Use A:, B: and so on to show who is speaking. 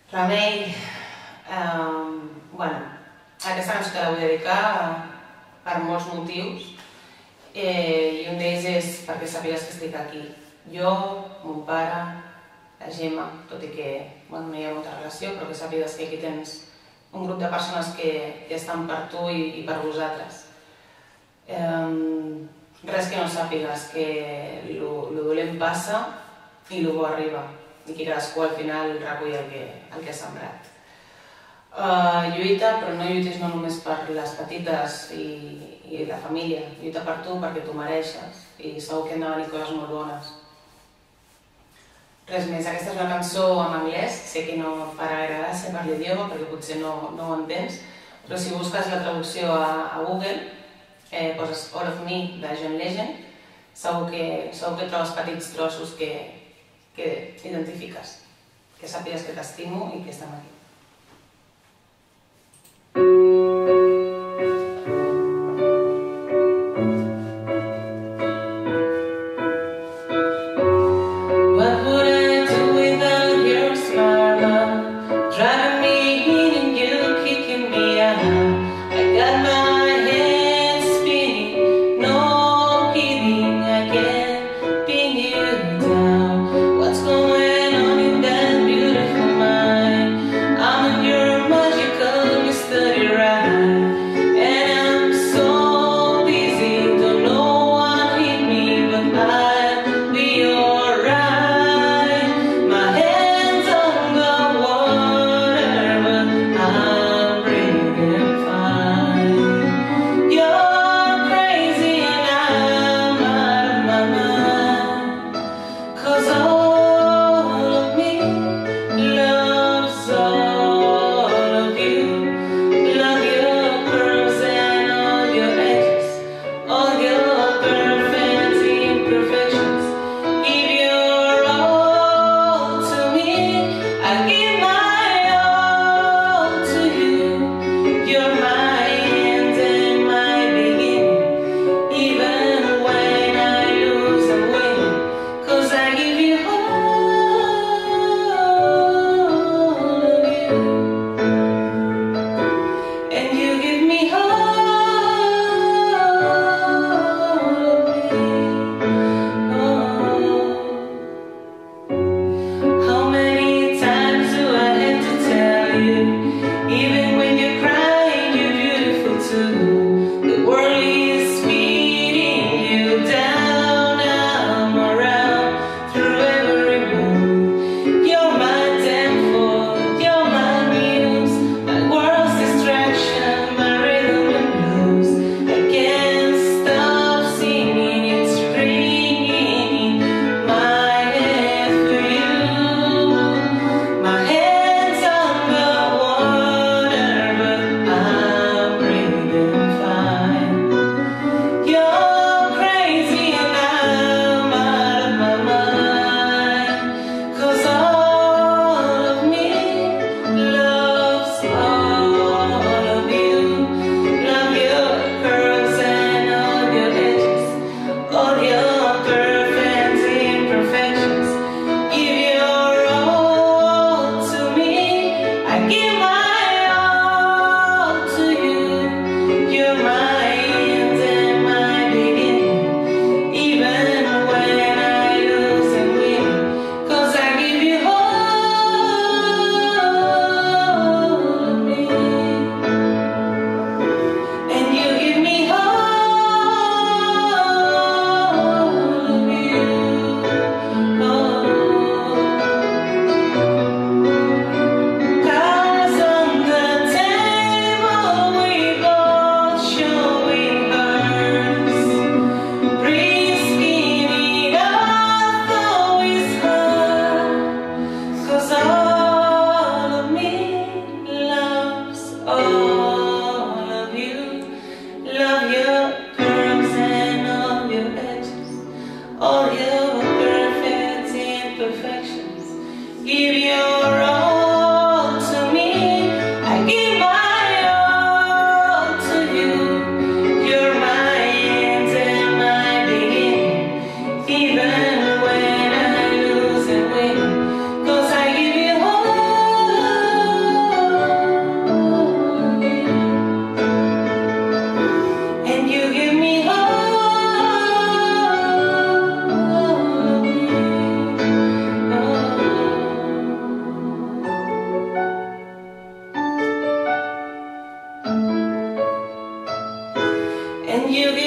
A: Remei, bueno, aquesta cançó te la vull dedicar per molts motius i un d'ells és perquè sàpigues que estic aquí. Jo, mon pare, la Gemma, tot i que no hi ha molta relació, però que sàpigues que aquí tens un grup de persones que estan per tu i per vosaltres. Res que no sàpigues, que lo dolent passa i lo bo arriba, i que cadascú al final recull el que ha sembrat. Lluita, però no lluitis no només per les petites i la família, lluita per tu perquè t'ho mereixes i segur que han de venir coses molt bones. Res més, aquesta és una cançó en anglès, sé que no et farà gaire gràcia per l'idioma perquè potser no ho entens, però si busques la traducció a Google, poses All of Me de John Legend, segur que trobes petits trossos que identifiques, que sàpigues que t'estimo i que estem aquí.
B: Even when I lose and win, 'cause I give you all.
A: You give